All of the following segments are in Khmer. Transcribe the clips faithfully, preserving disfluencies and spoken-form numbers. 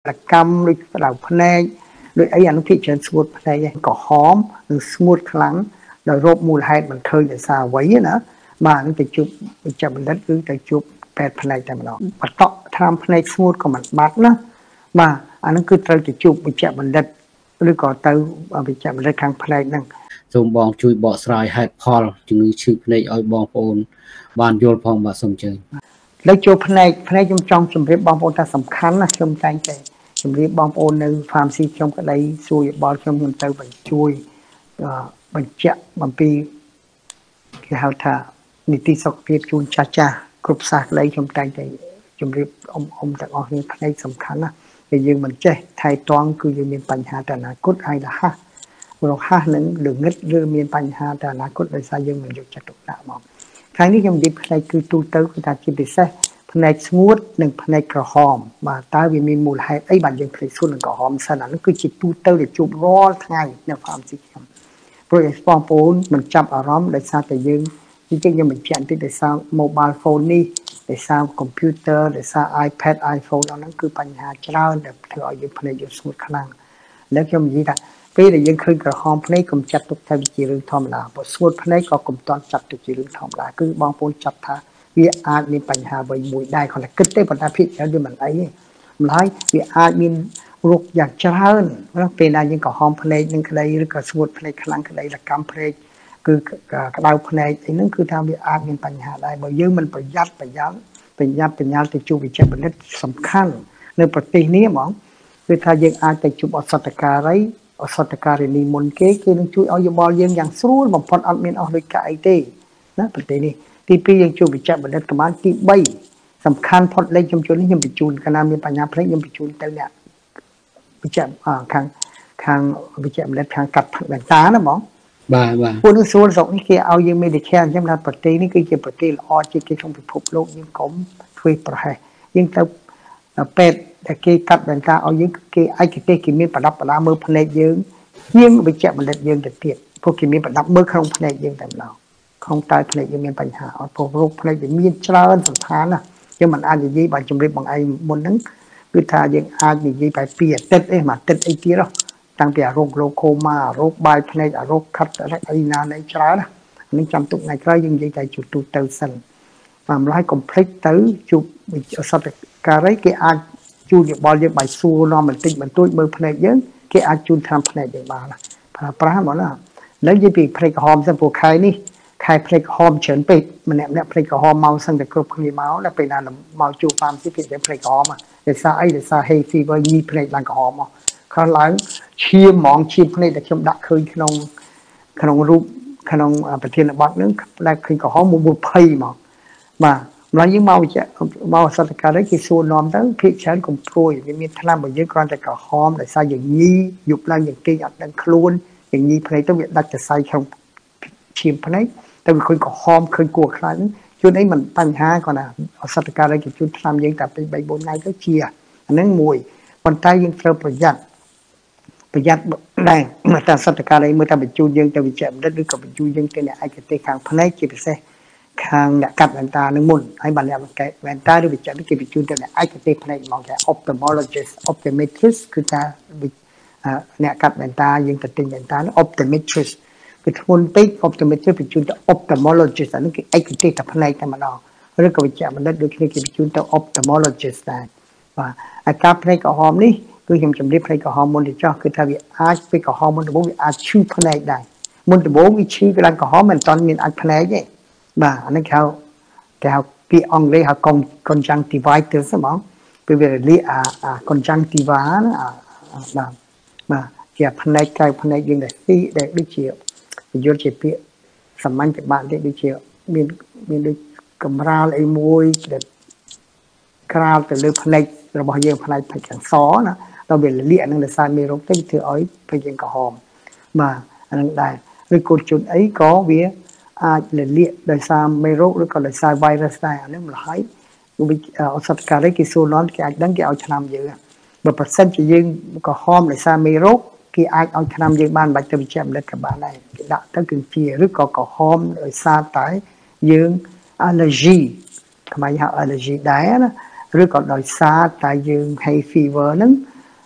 là cam đôi đầu phê đôi ấy anh thị trấn smooth phê có hóm smooth lắng rồi rộp mùi hai bằng thơi để xa quấy nữa mà nó phải chụp chậm mình đất cứ phải chụp pet phê tại nó và tọ tham phê smooth của mặt bát nữa mà anh cứត្រូវទៅជុំបញ្ជាក់បណ្ឌិតឬក៏ទៅបញ្ជាក់បណ្ឌិតខាងផ្នែកហ្នឹងសូមបងជួយបកស្រាយហេតុផលជំងឺឈឺភ្នែកឲ្យបងប្អូនបានយល់ផងបាទសូមអញ្ជើញលើចូលផ្នែកផ្នែកខ្ញុំចង់ជម្រាបបងប្អូនថាសំខាន់ណាខ្ញុំតែងតែជម្រាបបងប្អូននៅ pharmacy ខ្ញុំក្តីសួរយោបល់ខ្ញុំខ្ញុំទៅបញ្ជួយបញ្ជាក់អំពីគេហៅថានីតិសុខភាពជូនចាស់ចាស់គ្រប់សាសក្តីខ្ញុំតែងតែជម្រាបអ៊ំអ៊ំទាំងអស់គ្នាផ្នែកសំខាន់ណាតែយើងមិនចេះថែទាំគឺយើងមានបញ្ហាទៅអនាគតហើយរហ័សរហ័សនឹងល្ងឹតឬមានបញ្ហាទៅអនាគតដោយសារយើងមិនយកចិត្តទុកដាក់មកថ្ងៃនេះខ្ញុំនិយាយផ្នែកគឺទូទៅគឺថាជាពិសេសផ្នែកស្ងួតនិងផ្នែកក្រហមបាទតើវាមានមូលហេតុអីបានយើងផ្នែកស្ងួតនិងក្រហមសិនអានោះគឺជាទូទៅដែលជួបរាល់ថ្ងៃនៅ pharmacy ខ្ញុំព្រោះបងប្អូនមិនចាប់អារម្មណ៍ដោយសារតែយើងនិយាយខ្ញុំបញ្ជាក់បន្តិចដោយសារ mobile phone នេះដោយសារ computer ដោយសារ iPad iPhone អស់ហ្នឹងគឺបញ្ហាច្រើនដែលធ្វើឲ្យយើងភ្នែកយើងស្ងួតខ្លាំងแล้วខ្ញុំនិយាយថាពេលដែលយើងឃើញក្រហមភ្នែកកុំចាត់ទុកថាវាជារឿងធម្មតាបើស្ងួតភ្នែកក៏កុំតន់ចាត់ទុកជារឿងធម្មតាគឺបងប្អូនចាប់ថាវាអាចមានបញ្ហាអ្វីមួយដែរគាត់តែគិតទេប៉ុន្តែភាគច្រើនវាមិនអីទេម្ល៉េះវាអាចមានរោគយ៉ាងច្រើនពេលណាយើងក្រហមភ្នែកនឹងក្តីឬក៏ស្ងួតភ្នែកខ្លាំងក្តីរកម្មភ្នែកគឺក្តៅភ្នែកអីហ្នឹងគឺថាវាអាចមានបញ្ហាដែរបើយើងមិនប្រយ័ត្នប្រយ័ត្នប្រយ័ត្នប្រញាល់ទៅជួបវិជ្ជបណ្ឌិតសំខាន់នៅប្រទេសនេះហ្មងគឺថាយើងអាចទៅជួបអសតការីអសតការីនីមុនគេគេនឹងជួយឲ្យយោបល់យើងយ៉ាងស្រួលបំផុតអត់មានអស់លុយកាក់អីទេណាប្រទេសនេះទីពីរយើងជួបវិជ្ជបណ្ឌិតប្រហែលទីបីសំខាន់ផុតលេខខ្ញុំជួននេះខ្ញុំបញ្ជូនកាលណាមានបញ្ហាផ្លេចខ្ញុំបញ្ជូនទៅអ្នកវិជ្ជខាងខាងវិជ្ជបណ្ឌិតខាងកាត់បន្តាណាហ្មងបាទបាទពួកនឹងសួរស្រុកនេះគេឲ្យយើង Medicare អញ្ចឹងថាប្រទេសនេះគឺជាប្រទេសល្អជាងគេក្នុងពិភពលោកយើងកុំធ្វើប្រហែសយើងទៅពេទ្យដែលគេកាត់បន្តាឲ្យយើងគេឯកទេសគេមានប្រដាប់ប្រដាមើលភ្នែកយើងជាងវិជ្ជបណ្ឌិតយើងទៅទៀតពួកគេមានប្រដាប់មើលក្នុងភ្នែកយើងតែម្ដងក្នុងតើភ្នែកយើងមានបញ្ហាអត់ព្រោះរោគភ្នែកវាមានច្រើនសំខាន់ណាយើងមិនអាចនិយាយបើជំរាបបងឯងមុនហ្នឹងគឺថាយើងអាចនិយាយបែបពីអាទិត្យអីមួយអាទិត្យអីទៀតហ៎តាំងពីអារោគក្លូកូម៉ាអារោគបាយភ្នែកអារោគខាត់អីណាណីច្រើនណានឹងចាំទុកថ្ងៃក្រោយយើងនិយាយតែជួបទូទៅសិនបើម្ល៉េះកុំភ្លេចទៅជួបអសតការីគេអាចជួបយោបល់យើងបាយសួរនាំបន្តិចបន្តួចមើលភ្នែកយើងគេអាចជូនថ្នាំភ្នែកយើងបានប្រើប្រាស់ហ្មងណានៅនិយាយពីភ្នែកក្រហមសិនព្រោះខែនេះខែភ្នែកក្រហមច្រើនពេកម្នាក់ម្នាក់ភ្នែកក្រហមមកសឹងតែគ្រប់គ្នាមកដល់ពេលណាមកជួបហ្វាមស៊ីគេតែភ្នែកក្រហមដោយសារអីដោយសារ hay fever ញីភ្នែកឡើងក្រហមមកខំឡើងឈាមហ្មងឈាមភ្នែកដែលខ្ញុំដាក់ឃើញក្នុងក្នុងរូបក្នុងប្រធានបទហ្នឹងដែលឃើញក្រហមមួយភ័យមកបាទម្ល៉េះយើងមកវិជ្ជាមកអសតការីគេសួរនាំទៅភាគច្រើនកុំព្រួយវាមានថ្នាំរបស់យើងគ្រាន់តែក្រហមដោយសារយើងញីយប់ឡើងយើងគេអត់ដឹងខ្លួនយើងញីភ្នែកទៅវាដាច់សរសៃក្នុងឈាមភ្នែកទៅវាឃើញក្រហមឃើញគួរខ្លាចជួនអីមិនបញ្ហាគាត់ណាអសតការីគេជួនថ្នាំយើងតែពីបីបួនថ្ងៃទៅជាអាហ្នឹងមួយប៉ុន្តែយើងត្រូវប្រយ័ត្នប្រយ័ត្នដែរមកតាអសតការីមើលតែបញ្ជូនយើងទៅវិជ្ជបណ្ឌិតឬក៏បញ្ជូនយើងទៅអ្នកឯកទេសខាងភ្នែកជាពិសេសខាងអ្នកកាត់វ៉ែនតានឹងមុនហើយបានអ្នកកាត់វ៉ែនតាឬវិជ្ជបណ្ឌិតគេបញ្ជូនទៅអ្នកឯកទេសភ្នែកហ្មងគេ ophthalmologist optometrist គឺថាអ្នកកាត់វ៉ែនតាយើងទៅទិញវ៉ែនតានោះ optometrist គឺធ្ងន់ពេក optometrist បញ្ជូនទៅ ophthalmologist អានេះគឺឯកទេសតែភ្នែកតែម្ដងឬក៏វិជ្ជបណ្ឌិតដូចគ្នាគេបញ្ជូនទៅ ophthalmologist ដែរបាទហើយការភ្នែកក្រហមនេះគឺខ្ញុំជម្រាបភ្នែកក្រហមមុនទៅចោះគឺថាវាអាចពេលក្រហមមុនដំបូងវាអាចឈឺភ្នែកដែរមុនដំបូងវាឈឺក្តៅក្រហមមិនតាន់មានអាចភ្នែកទេបាទអានេះគេហៅគេហៅពាក្យអង់គ្លេសហៅ conjunctivitis ហ្មងពេលវារលាកអា conjunctiva ណាបាទបាទជាភ្នែកកៅភ្នែកយើងដែលទីដែលដូចជាយល់ជាពាក្យសាមញ្ញពិបាកទេដូចជាមានមានដូចកម្រាលអីមួយដែលក្រាលទៅលើភ្នែករបស់យើងផ្នែកខាងសណាដល់វាលាកនឹងដោយសារមេរោគទៅធ្វើឲ្យភ្នែកយើងក្រហមបាទអានឹងដែរឬកូនជន់អីក៏វាអាចលាកដោយសារមេរោគឬក៏ដោយសារ virus ដែរអានេះម្ល៉េះអសតការីគេសួរនាំគេអាចដឹងគេឲ្យថ្នាំយើងបើប្រសិនជាយើងក្រហមដោយសារមេរោគគេអាចឲ្យថ្នាំយើងបានបាច់ទៅវិជ្ជបណ្ឌិតក៏បានដែរគេដាក់ទៅគឺជាឬក៏ក្រហមដោយសារតែយើង allergy ខ្មែរហៅ allergy ដែរណាឬក៏ដោយសារតែយើង hay fever ហ្នឹង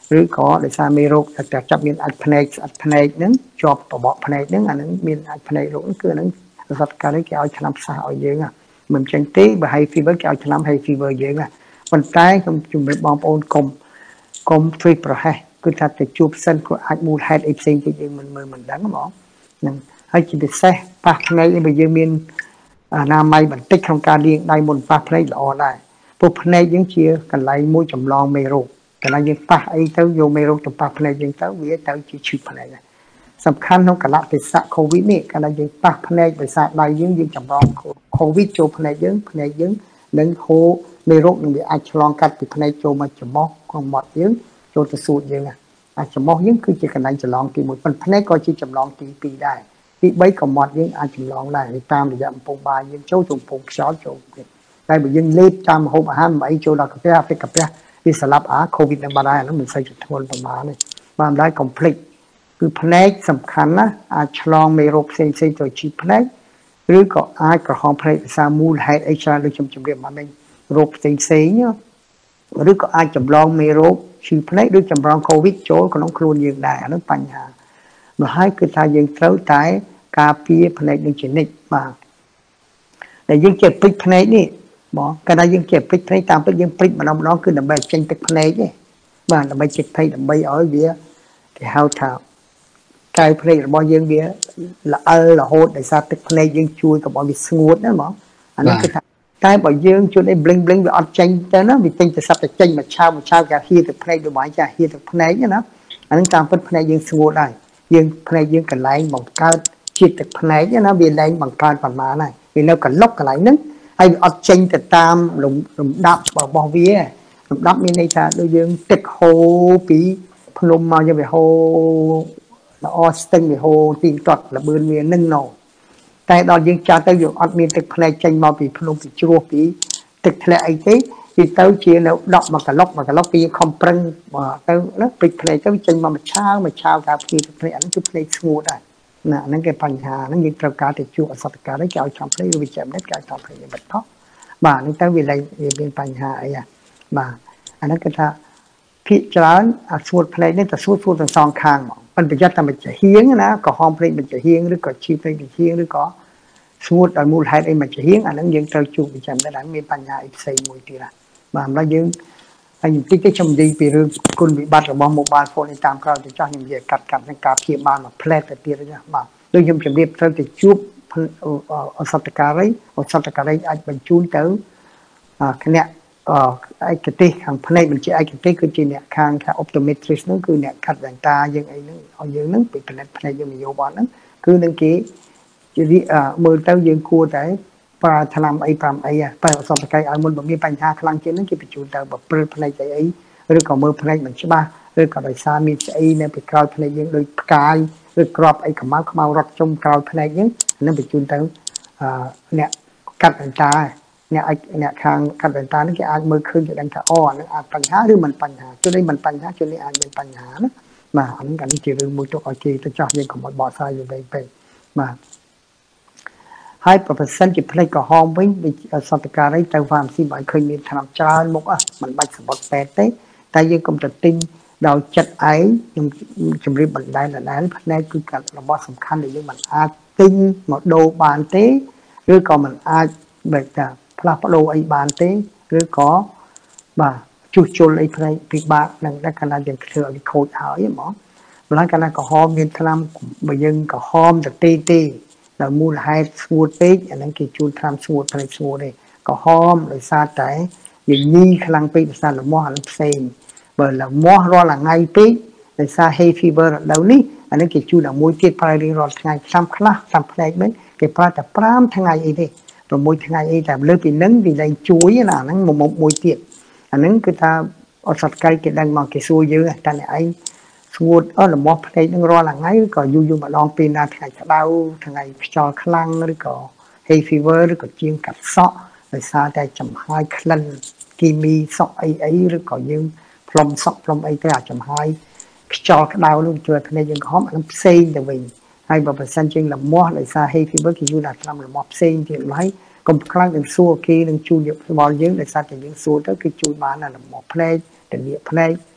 ឬក៏ដោយសារមេរោគតែចាប់មានអាចភ្នែកស្អិតភ្នែកហ្នឹងជាប់បបកភ្នែកហ្នឹងអាហ្នឹងមានអាចភ្នែករោគហ្នឹងគឺអាហ្នឹងសត្វកាលគេឲ្យថ្នាំផ្សះឲ្យយើងមិនចេញទេបើ hay fever គេឲ្យថ្នាំ hay fever យើងប៉ុន្តែខ្ញុំជម្រាបបងប្អូនកុំកុំធ្វើប្រហែសគឺថាទៅជួបសិនក៏អាចមូលហេតុអីផ្សេងទៀតយើងមិនមើលមិនដឹងហ្មងហ្នឹងហើយជាពិសេសប៉ះភ្នែកបើយើងមានអនាម័យបន្តិចក្នុងការលាងដៃមុនប៉ះភ្នែកល្អដែរព្រោះភ្នែកយើងជាកន្លែងមួយចម្លងមេរោគកន្លែងយើងប៉ះអីទៅយកមេរោគទៅប៉ះភ្នែកយើងទៅវាទៅជាឈឺភ្នែកសំខាន់ក្នុងកលៈទេសៈ COVID នេះកាលណាយើងប៉ះភ្នែកដោយសារដៃយើងយើងចម្លង COVID ចូលភ្នែកយើងភ្នែកយើងនឹងហូរមេរោគនឹងវាអាចឆ្លងកាត់ពីភ្នែកចូលមកច្រមុះក្នុងមាត់យើងចូលទៅសួតយើងអាចច្រមុះយើងគឺជាកន្លែងចម្លងទីមួយប៉ុន្តែភ្នែកក៏ជាចម្លងទីពីរដែរទីបីក៏មាត់យើងអាចចម្លងដែរតាមរយៈកំពង់បាយយើងចូលចូលកំពង់ខ្យល់ចូលតែបើយើងលេបតាមម្ហូបអាហារមិនអីចូលដល់កាពះពេកកាពះវាស្លាប់អា COVID នឹងបាត់ហើយហ្នឹងមិនសូវជាធ្ងន់ប្រមាណទេបានដែរ complex គឺភ្នែកសំខាន់ណាអាចឆ្លងមេរោគផ្សេងផ្សេងទៅជីភ្នែកឬក៏អាចក្រហមភ្នែកដោយសារមូលហេតុអីច្រើនដូចខ្ញុំជម្រាបមកនេះរោគផ្សេងផ្សេងឬក៏អាចចម្លងមេរោគឈឺភ្នែកឬចម្លង COVID ចូលក្នុងខ្លួនយើងដែរអានោះបញ្ហាមកហើយគឺថាយើងត្រូវតែការពារភ្នែកនឹងជានិច្ចបាទតែយើងចេះព្រិចភ្នែកនេះបងកាលណាយើងចេះព្រិចភ្នែកតាមពិតយើងព្រិចម្ដងម្ដងគឺដើម្បីចេញទឹកភ្នែកទេបាទដើម្បីចេញភ្នែកដើម្បីឲ្យវាគេហៅថាកែវភ្នែករបស់យើងវាល្អិលរហូតដោយសារទឹកភ្នែកយើងជួយកុំឲ្យវាស្ងួតណាហ្មងអានេះគឺថាតែបើយើងជួនអី bling bling វាអត់ចេញទៅណាវាចេញទៅសັບតែចេញមកឆាវមកឆាវគេហៀទឹកភ្នែកដូចបងចាហៀទឹកភ្នែកណាអានឹងតាមពិតភ្នែកយើងស្ងួតហើយយើងភ្នែកយើងកន្លែងបង្កើតជាតិទឹកភ្នែកណាវាលែងបង្កើតប៉ុន្មានហើយវានៅកន្លុកកន្លែងហ្នឹងហើយវាអត់ចេញទៅតាមលំដាប់របស់វាលំដាប់មានន័យថាដូចយើងទឹកហូរពីភ្នំមកយកវាហូរល្អស្ទឹងវាហូរទីទាត់លបឿនវានឹងណោតែដល់យើងចាស់ទៅយើងអត់មានទឹកភ្នែកចេញមកពីភ្នំពីជ្រោះពីទឹកធ្លាក់អីទេវាទៅជានៅដក់មកកន្លុកមកកន្លុកពីខំប្រឹងទៅណាពេចភ្នែកទៅចេញមកមួយឆាវមួយឆាវថាភ្នែកភ្នែកអាហ្នឹងគឺភ្នែកស្ងួតដែរណាហ្នឹងគេបញ្ហាហ្នឹងយើងត្រូវការទៅជួបអសតការីគេឲ្យចំភ្នែកឬវិជ្ជាមនិតគេឲ្យចំភ្នែកបិទថោះបាទហ្នឹងទៅវាលែងវាមានបញ្ហាអីបាទអាហ្នឹងគេថាភាគច្រើនអាស្ងួតភ្នែកនេះទៅស្ងួតស្ងួតទាំងសងខាងហ្មងប៉ុន្តែប្រយ័ត្នតែមិនចាហៀងណាក៏ហមភ្នែកមិនចាហៀងឬក៏ឈឺភ្នែកមិនចាហៀងឬក៏ស្ងួតដោយមូលហេតុអីមិនចាហៀងអាហ្នឹងយើងត្រូវជួបវិជ្ជាមនិតហើយមានបញ្ហាអីផ្សេងមួយទៀតបាទម្ល៉េះយើងហើយបន្តិចទេខ្ញុំនិយាយពីរឿងគុណវិបត្តិរបស់ mobile phone នេះតាមក្រោយទៅចាស់ខ្ញុំនិយាយកាត់កាត់នឹងការព្យាបាលមួយផ្លែទៅទៀតណាបាទដូចខ្ញុំជម្រាបត្រូវទៅជួបអសតការីអសតការីអាចបញ្ជូនទៅគណៈឯកទេសខាងភ្នែកបញ្ជាឯកទេសគឺជាអ្នកខាងថា optometrist ហ្នឹងគឺអ្នកកាត់វ៉ែនតាយើងអីហ្នឹងឲ្យយើងហ្នឹងពីផលិតភ្នែកយើងនយោបាយហ្នឹងគឺនឹងគេជាមើលទៅយើងគួរតែប្រើថ្នាំអីប្រាំអីតែអសតការីឲ្យមុនបើមានបញ្ហាខ្លាំងជាងហ្នឹងគេបញ្ជូនទៅបើព្រិលភ្នែកអីអីឬក៏មើលភ្នែកមិនច្បាស់ឬក៏ដោយសារមានស្អីនៅពីក្រោយភ្នែកយើងដូចផ្កាយឬក្របអីខ្មៅខ្មៅរត់ជុំក្រោយភ្នែកយើងហ្នឹងបញ្ជូនទៅអ្នកកាត់វ៉ែនតាអ្នកអ្នកខាងកាត់វ៉ែនតានេះគេអាចមើលឃើញគេដឹងថាអូអានឹងអាចបញ្ហាឬមិនបញ្ហាជួយនេះមិនបញ្ហាជួយនេះអាចមានបញ្ហាណាបាទអានេះកាលនេះជារឿងមួយទុកឲ្យគេទៅចោះយើងកុំឲ្យបកស្រាយយូរពេកពេកបាទហើយប្រសិនជាភ្លេចក្រហមវិញសន្តិការីទៅហ្វាមស៊ីបើឃើញមានថ្នាំច្រើនមុខមិនបាច់សម្បត្តិពេទ្យទេតែយើងកុំទៅទិញដោយចិត្តឯងខ្ញុំជម្រាបបណ្ដាលដដែលផ្នែកគឺកាត់របស់សំខាន់ដែលយើងមិនអាចទិញមកដូរបានទេឬក៏មិនអាចបែបថាផ្លាស់ប្ដូរអីបានទេឬក៏បាទជួសជុលអីផ្នែកពិបាកនឹងតែកាលណាយើងធ្វើឲ្យខូចហើយហ្មងម្ល៉េះកាលណាក្រហមមានថ្នាំបើយើងក្រហមទៅទេទេដោយមូលហេតុស្ងួតពេកអាហ្នឹងគេជូនថ្នាំស្ងួតផ្នែកស្ងួតទេក្រហមដោយសារតែយើងញីខ្លាំងពេកដោយសារលមាស់អាហ្នឹងផ្សេងបើលមាស់រាល់ថ្ងៃពេកដោយសារ hay fever រដូវនេះអាហ្នឹងគេជូនដល់មួយទៀតប្រើរៀងរាល់ថ្ងៃផ្សំខ្លះផ្សំផ្នែកវិញគេប្រើតែប្រាំថ្ងៃអីទេប្រមួយថ្ងៃអីតែលើពីហ្នឹងវាលែងជួយណាហ្នឹងមួយមុខមួយទៀតអាហ្នឹងគឺថាអត់សត្វកៃគេដឹងមកគេសួរយើងតែអ្នកឯងស្ងួតអស់លមាស់ភ្នែកហ្នឹងរាល់ថ្ងៃឬក៏យូរយូរម្ដងពេលណាថ្ងៃក្តៅថ្ងៃខ្យល់ខ្លាំងឬក៏ hay fever ឬក៏ជាងកាត់សក់ដោយសារតែចំហាយក្លិនគីមីសក់អីអីឬក៏យើងផ្លុំសក់ផ្លុំអីទៅអាចចំហាយខ្យល់ក្តៅនោះជួយភ្នែកយើងក្រហមអានឹងផ្សេងទៅវិញហើយបើប្រសិនជាលមាស់ដោយសារ hay fever គេយូរដាក់ថ្នាំលមាស់ផ្សេងទៀតហើយកុំខ្លាំងនឹងសួរគេនឹងជួយយកផ្ដល់យើងដោយសារតែយើងសួរទៅគឺជួយបានលមាស់ភ្នែកទលាកភ្នែក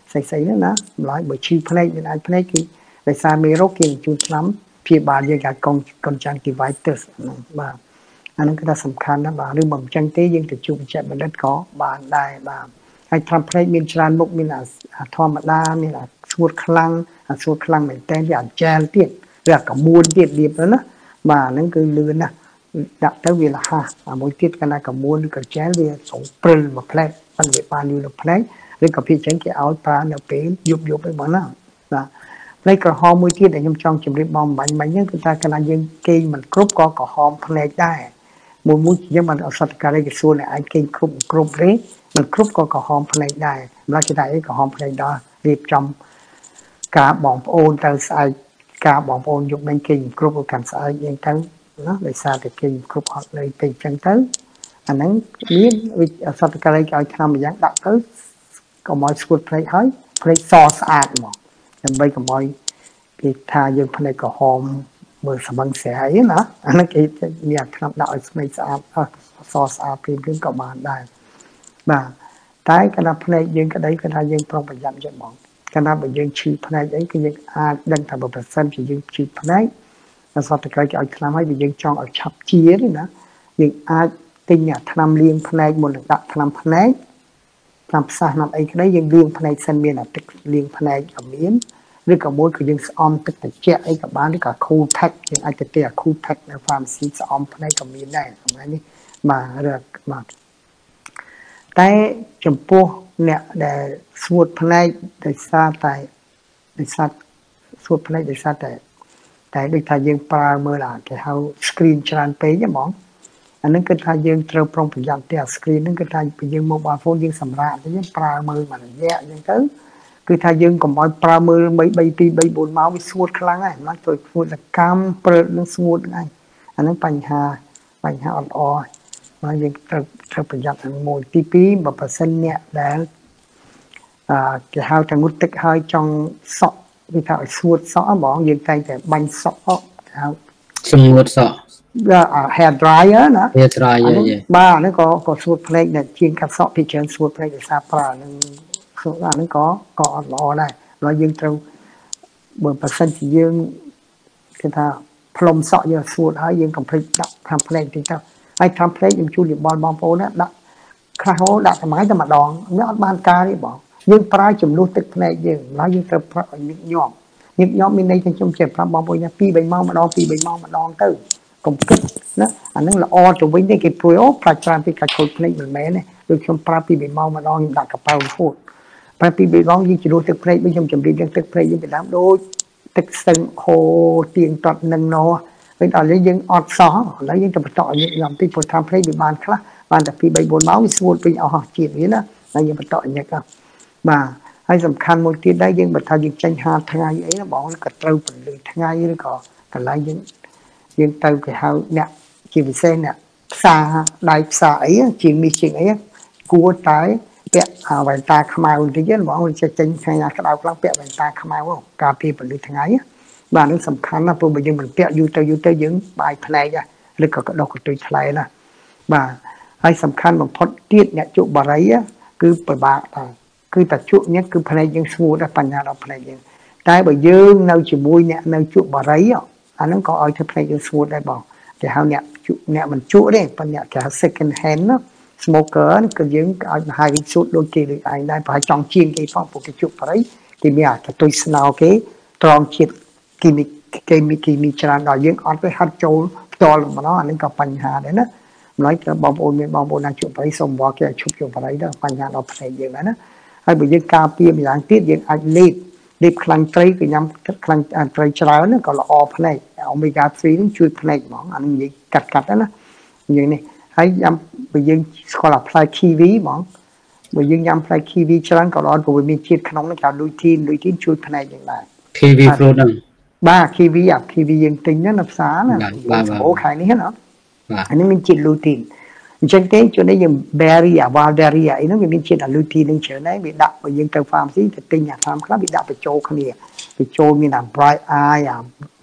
sấy sấy nữa ná nói bởi chi play nên ai play thì để xa mê rốt kia chú lắm phía bà dương cả con con trang kỳ vái tớ bà anh cái ta sầm khăn đó bà đừng bằng trang tế dương từ chung chạy mà đất có bà đài bà hay tham play miền tràn bụng miền là thom mà đa miền là suốt khăn suốt khăn mình tên thì ảnh che tiền rồi cả muôn tiền điệp đó nó mà nó cứ lươn nè đã tới vì là ha à mỗi tiết cái này cả muôn cả che về sống pril mà play anh về ban như là play rồi cả phía trên cái áo ta nó bé giúp giúp với bọn nó là lấy cả hòm mỗi tiết để nhung trong chìm đi bom bánh bánh những người ta cái này dân cây mình cướp có cả hòm playได้một mũi nhưng mà ở sát cái cái số này anh cây cướp cướp đấy mình cướp có cả hòm playได้เราจะได้cả hòm play đó điệp trong cả bọn ôn tới sai cả bọn ôn dùng bên kinh cướp cả sai những cái nó để xa thì kinh cướp họ lấy kinh chân tới anh ấy biết ở sau cái cái tham mình dán đặt tới còn mọi school play hết play so sạt mà nên bây giờ mọi cái tha dương play có hòm mưa sầm băng sẽ ấy nữa anh ấy cái nhà tham đạo play sạt so sạt phim cứ có bàn đây và cái cái nào play dương cái đấy cái nào dương trong bệnh cho bọn cái nào bệnh dương chi play đấy cái dương a đang thành một percent chỉ dương chi play và sau cái cái tham hay bị dương trong ở chập chia đấy nữa dương a tinh nhà tham liên play một lần đặt tham play làm sao làm ấy cái đấy dương liên play sân miền là tích liên play ở miền rồi cả mỗi cái dương om tích là che ấy cả bán với cả cool pack dương ai cái tiền cool pack là farm seed om play ở miền này cái này mà được mà cái chấm po nè để suốt play để xa tại để xa suốt play để xa tại tại được thay dương para mơ là cái hao screen tràn page nhá mỏng anhนึกคือทายยังเตรียมพร้อมประหยัดแต่สกรีนนึกคือทายไปยังโมบายโฟนยังสำราญแต่ยังปลามือมันแย่ยังเต้คือทายยังก็มอยปลามือใบใบปีใบบนเมาส์วิสวดครั้งไงมันตัวฟูดกำเปิดเรื่องสวดไงอันนั้นปัญหาปัญหาอ่อนๆมายังเตรียมเตรียมประหยัดทั้งหมดปีปีแบบเปอร์เซ็นต์เนี่ยแล้วอ่าจะหาทางมุดตึกให้จังสอบวิธีสวดสอบบอกยังใจแต่บันสอบเอาสมมติสอบ hair dryer นะ hair dryer บ้านั่นก็ก็สูตรเพลงเนี่ยจริงกับสอบพิจารณาสูตรเพลงซาปรานั่นสูตรนั้นก็ก็รอได้เรายังต้องเบอร์เปอร์เซ็นต์ที่ยังคือถ้าพรมสอบยังสูตรให้ยังกับเพลงทำเพลงที่เท่าไอ้ทำเพลงยังชูดิบอลบอลโปเนี่ยดักคราวดักสมัยจะมาดองไม่อัดบานกาที่บอกยังปลายจุ่มลูกตึกเพลงยังแล้วยังเติมพระยึกย่อมยึกย่อมมีในจังจุ่มเจ็บพระบอลโปเนี่ยปีใบเมามาดองปีใบเมามาดองตื้อcông kích đó anh nói là o cho với cái cái pro phải trang bị cái cột play mình mẹ này được trong prapi bị mau mà đo đặt cái bao phốt prapi bị đo như chỉ đôi thực play bây giờ chuẩn bị đang thực play như bị đám đôi thực sân hồ tiền trọt nâng nó với đó lấy dân ọt xó lấy dân tập tọa như làm tí phốt tham play bị bàn khác bàn tập bị bốn máu bị sụt bị ở chuyệnนี้นะlà dân tập tọa như cái mà hayสำคัญmột tí đấy dân bật thay dân tranh hà thay ngày ấy nó bỏ cái trâu phần lười thay ngày ấy có cái lại dân nhưng từ cái hậu nè chỉ vì xe nè xa đại xa ấy chuyện mi chuyện ấy cua trái bẹ à vài ta khmau thì chứ bọn mình sẽ tranh thay nhà cái đầu lăng bẹ vài ta khmau không cà phê bẩn được thằng ấy và nó sầm khăn là tôi bây giờ mình bẹ du tới du tới những bài này ra lấy cả cái đầu của tôi thay là và hay sầm khăn một phật tiết nhẹ trụ bà ấy cứ bởi bà cứ tập trụ nhé cứ play những số đã phần nhà đó play những cái bởi dương nơi chỉ mui nhẹ nơi trụ bà ấy anh nó có ở trên play những số đây bảo để hao nhẹ trụ nhẹ mình trụ đấy phần nhẹ cả second hand nó smoker nó cứ những hai cái số đôi kia được anh đây phải chọn chiên cái phong của cái trụ bà ấy thì bây giờ tôi nào cái tròn chiết kỳ mi kỳ mi kỳ mi tràn đòi những ở với hạt châu to mà nó anh có phần hà đấy đó nói cái bom ôn miền bom ôn đang chụp phải xong bỏ cái chụp chụp vào đấy đó phần nhà nó phải gì đó hay bởi vì cà phê mình đang tiết những anh lip lip khăn tray cái nhắm khăn tray trái nó còn là off này omega ba nó chui này món anh gì cắt cắt đó như này hay nhắm bởi vì gọi là play kiwi món bởi vì nhắm play kiwi trái còn đó của mình chiết khăn nó chào đôi tin đôi tin chui này như này kiwi product ba kiwi à kiwi dân tính nó nạp xá nè bố khai này hết nó anh ấy mình chiết lutein chân tế cho nên dùng berry à wild ấy nó mình chiết là lutein nên trở này bị đậm bởi dân tàu farm gì thì tinh nhà farm khác bị đậm bị trâu khăn nè bị trâu như là bright eye à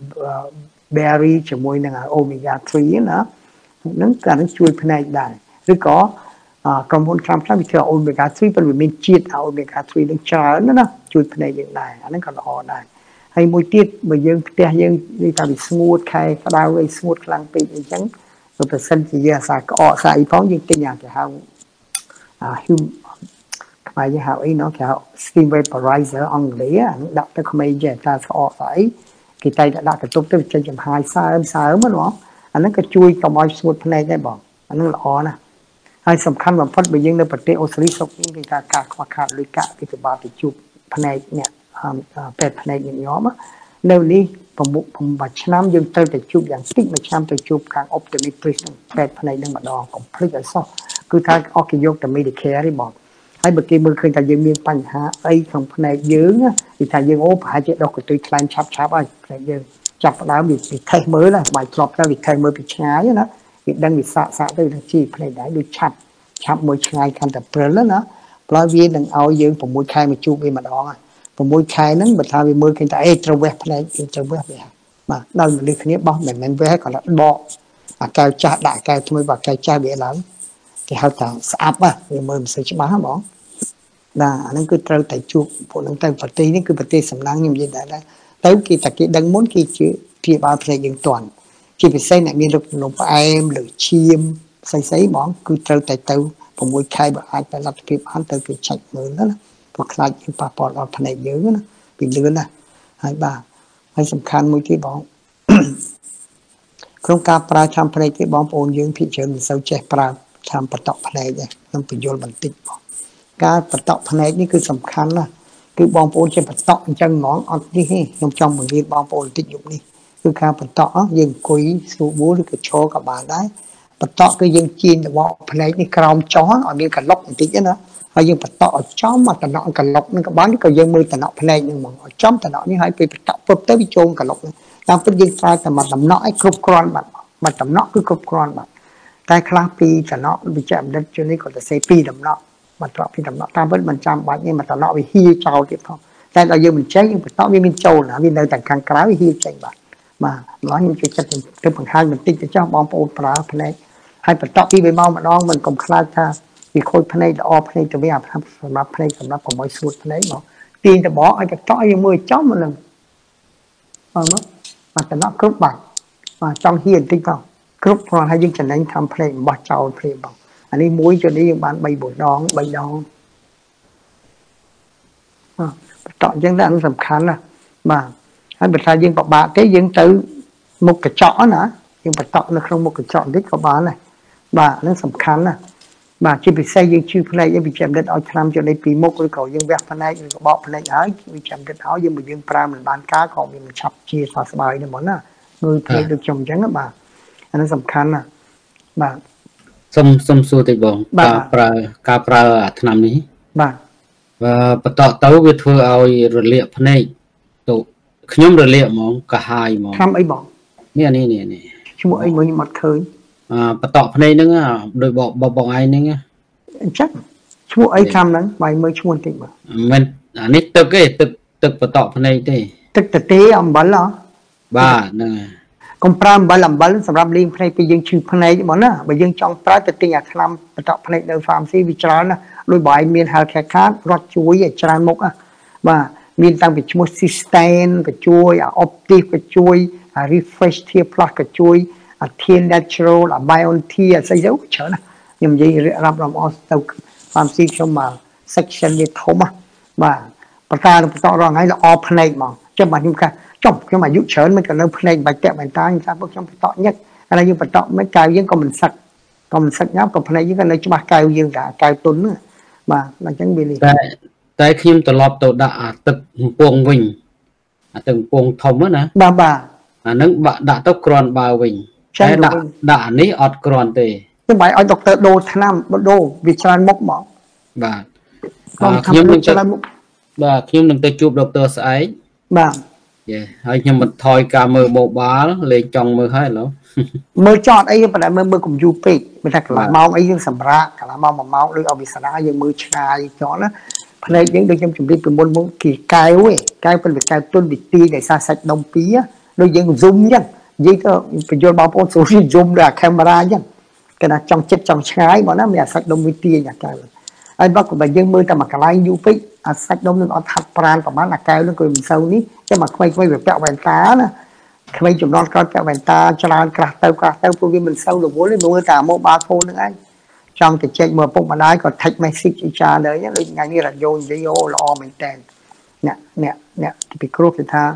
berry cho môi là omega ba nữa nó cả nó chui phần này đại rồi có ក្រុមហ៊ុនឆ្នាំខ្លះវាធ្វើ omega 3 ប៉ុន្តែវាមានជាតិ omega 3 នឹងច្រើនណាជួយភ្នែកយើងដែរអាហ្នឹងក៏ល្អដែរហើយមួយទៀតបើយើងផ្ទះយើងនិយាយថាវាស្ងួតខែក្តៅអីស្ងួតខ្លាំងពេកអីចឹងបើប្រសិនជាយើងអាសាក្អកស្អីផងយើងទិញអាគេហៅអា hum ខ្មែរយើងហៅអីណោះគេហៅ steam vaporizer អង់គ្លេសអាហ្នឹងដាក់ទៅក្មេងចេះថាស្អកស្អីគេតែដាក់កន្ទប់ទៅចេញចំហាយសើមសើមហ្នឹងអាហ្នឹងក៏ជួយកុំឲ្យស្ងួតភ្នែកដែរបងអាហ្នឹងល្អណាស់ហើយសំខាន់បំផុតបើយើងនៅប្រទេសអូស្ត្រាលីស្រុកនេះគេថាការខ្វះខាតលុយកាក់ពីពិបាកទៅជួបភ្នែកអ្នកពេទ្យភ្នែកញញោមនៅនេះប្រមុខប្រឆ្នាំយើងត្រូវតែជួបយ៉ាងតិចមួយឆ្នាំទៅជួបខាង optometrist នឹងពេទ្យភ្នែកនឹងម្ដងកុំភ្លេចឲ្យសោះគឺថាអស់គេយកតែ Medicare ទេបងហើយបើគេមើលឃើញថាយើងមានបញ្ហាអីក្នុងភ្នែកយើងគេថាយើងអូប្រហែលជាដុសកន្ទុយខ្លាំងឆាប់ឆាប់ហើយភ្នែកយើងចាប់ផ្ដើមវាថេសមើលណាបាយធ្លាប់ទៅវាថេសមើលពីឆ្ងាយណាវាដឹងវាសាកសាកទៅនឹងជីភ្នែកដែរដូចឆាប់ឆាប់មើលឆ្ងាយកាន់តែព្រិលណាព្រោះវានឹងឲ្យយើង6ខែមកជួបវាម្ដងហើយ6ខែហ្នឹងបើថាវាមើលឃើញថាអេត្រូវវះភ្នែកត្រូវវះវាបាទដល់មនុស្សគ្នាបោះមិនមែនវះគាត់ថាបកអាកែវចាស់ដាក់កែវថ្មីបើកែវចាស់វាឡើងគេហៅថាស្អាប់ហ៎វាមើលមិនសូវច្បាស់ហ្មងបាទអាហ្នឹងគឺត្រូវតែជួបពួកហ្នឹងទៅប្រទេសនេះគឺប្រទេសសំណាងខ្ញុំនិយាយដែរទៅគេតែគេដឹងមុនគេជឿព្យាបាលភ្នែកយើងតាន់ជាពិសេសអ្នកមានរោគជំងឺផ្អែមឬឈាមស្អីស្អីហ្មងគឺត្រូវតែទៅ6ខែបើអាចទៅលទ្ធភាពបានទៅគេឆែកមើលណាព្រោះខ្លាចយើងប៉ះពាល់ដល់ភ្នែកយើងណាពីលឿនណាហើយបាទហើយសំខាន់មួយទៀតបងក្នុងការប្រើថ្នាំភ្នែកទេបងប្អូនយើងភាគច្រើនមិនសូវចេះប្រើថ្នាំបតក់ភ្នែកទេខ្ញុំបញ្យល់បន្តិចបងការបតក់ភ្នែកនេះគឺសំខាន់ណាស់គឺបងប្អូនចេះបតក់អញ្ចឹងហ្មងអត់នេះទេខ្ញុំចង់បង្រៀនបងប្អូនបន្តិចយប់នេះគឺការបតក់យើងអង្គុយស្រួលបួលឬក៏ឈរក៏បានដែរបតក់គឺយើងជៀនដបភ្នែកនេះក្រោមចោឲ្យមានកឡុកបន្តិចណាហើយយើងបតក់ឲ្យចំមកតំណក់កឡុកនឹងក៏បានក៏យើងមើលតំណក់ភ្នែកនឹងហ្មងឲ្យចំតំណក់នេះហើយពេលបតក់ពុបទៅវាចូលកឡុកនេះតាមពិតយើងប្រើតែមកតំណក់ឲ្យគ្រប់គ្រាន់បាទមកតំណក់គឺគ្រប់គ្រាន់បាទតែខ្លះពីតំណក់វិជ្ជាបណ្ឌិតជឿនេះក៏ទៅសេពីតំណក់មកត្រកពីតំណក់តាមពិតមិនចាំបាច់នេះមកតំណក់វាហៀចោលទៀតផងតែដល់យើងមិនចេញយើងបតក់វាមានចូលណាវានៅតែខាងក្រៅវាហៀចេញបាទបាទម្ល៉េះខ្ញុំជួយចិត្តទៅបង្ហាញបន្តិចទៅចោះបងប្អូនប្រើភ្នែកហើយបន្តពីបីម៉ោងម្ដងមិនកុំខ្លាចថាវាខូចភ្នែកល្អភ្នែកទៅវាសម្រាប់ភ្នែកសម្រាប់កុំឲ្យស្រួតភ្នែកមកទាញតបឲ្យកតក់យើងមើលចំហ្នឹងបាទមកបាទតំណក់គ្រប់បាទបាទចង់ហ៊ានបន្តិចផងគ្រប់គ្រាន់ហើយយើងចំណេញធ្វើភ្នែករបស់ចោលភ្លាមបងអានេះមួយចុះនេះយើងបាន3 4ដង3ដងបន្តអញ្ចឹងតែសំខាន់ណាបាទហើយបើថាយើងពិបាកទេយើងទៅមុខកញ្ចក់ណាយើងបន្តនៅក្នុងមុខកញ្ចក់បន្តិចក៏បានដែរបាទហ្នឹងសំខាន់ណាបាទជាពិសេសយើងជឿភ្នែកយើងវិជ្ជាបណ្ឌិតឲ្យថ្នាំចូលនៃពីមុខឬក៏យើងវះភ្នែកឬក៏បកភ្នែកហើយវិជ្ជាបណ្ឌិតឲ្យយើងបើយើងប្រើមិនបានការក៏វាមិនឆាប់ជាសះស្បើយទេហ្មងណាមើលភ្នែកដូចខ្ញុំអញ្ចឹងបាទអាហ្នឹងសំខាន់ណាបាទសុំសុំសួរតិចបងការប្រើការប្រើអាថ្នាំនេះបាទបន្តទៅវាធ្វើឲ្យរលាកភ្នែកទៅខ្ញុំរលាកហ្មងកាហាយហ្មងថ្នាំអីបងនេះនេះនេះឈ្មោះអីមើលខ្ញុំអត់ឃើញអឺបន្តភ្នែកហ្នឹងដោយបងបងឯងហ្នឹងអញ្ចឹងឈ្មោះអីថ្នាំហ្នឹងបាយមើលឈ្មោះបន្តិចមើលមិនអានេះទឹកទេទឹកទឹកបន្តភ្នែកទេទឹកតទេអំបិលហ៎បាទហ្នឹងហើយកុំប្រើអំបិលអំបិលសម្រាប់លាងភ្នែកពេលយើងឈឺភ្នែកហ្មងណាបើយើងចង់ប្រើទៅទិញអាថ្នាំបន្តភ្នែកនៅ pharmacy វាច្រើនណាដោយបាយមាន health care card រត់ជួយឲ្យច្រើនមុខណាបាទមានតាំងពីឈ្មោះ Systane ក៏ជួយអា Optis ក៏ជួយអា Refresh Tear Plus ក៏ជួយអា Tear Natural អា Biontea អីទៅច្រើនណាខ្ញុំនិយាយរាប់រំអស់ទៅ pharmacy ខ្ញុំមក section វាធំណាបាទប្រការបន្តរងហើយល្អភ្នែកហ្មងចាំបាទខ្ញុំកាចុះខ្ញុំអាយុច្រើនមិនក៏នៅភ្នែកបាច់តាក់បែនតាខ្ញុំថាពួកខ្ញុំបន្តញឹកឥឡូវយើងបន្តមិនកៅយើងក៏មិនសឹកក៏មិនសឹកញ៉ាំក៏ភ្នែកយើងក៏នៅច្បាស់កៅយើងថាកៅទុនហ្នឹងបាទអញ្ចឹងវានេះតែតែខ្ញុំត្រឡប់ទៅដាក់អាទឹកកំពង់វិញអាទឹកកំពង់ធំណាបាទបាទអាហ្នឹងបាក់ដាក់ទៅក្រាន់បើវិញតែដាក់ដាក់អានេះអត់ក្រាន់ទេខ្ញុំបាយឲ្យដុកទ័រដូរថ្នាំដូរវាច្រើនមុខហ្មងបាទខ្ញុំនឹងច្រើនមុខបាទខ្ញុំនឹងទៅជួបដុកទ័រស្អែកបាទយេហើយខ្ញុំបន្ថយការមើលម៉ូបាលលេងចង់មើលហើយឥឡូវមើលចតអីប៉ុន្តែមើលមើលកុំយូរពេកមិនថាកន្លះម៉ោងអីយើងសម្រាកកន្លះម៉ោងមួយម៉ោងដូចអវិសនាយើងមើលឆ្ងាយចតណាភ្នែកយើងដូចខ្ញុំជម្រាបពីមុនមកគេកែវឯងកែវប៉ុន្តែកែវទុនវិទីដែលសាសាច់ដុំពីដូចយើង zoom អញ្ចឹងនិយាយទៅបញ្យល់បងប្អូនសូម zoom ដោយអាកាមេរ៉ាអញ្ចឹង cái là trong chất trong trái bọn nó mẹ sạch đông với tia nhà cái anh bác của bà dân mơ ta mà cái lai du phích à sạch đông nó thật pran của bán là cao nó cười mình sâu ní chứ mà quay quay việc kẹo vàng tá nè quay chụp non con kẹo vàng ta cho là cả tao cả tao phụ viên mình sâu được bố lên mua cả một ba phone nữa anh trong cái check mà bụng mà đái còn thạch message cha đấy nhá lên ngay như là vô video lo mình tên nè nè nè bị group thì tha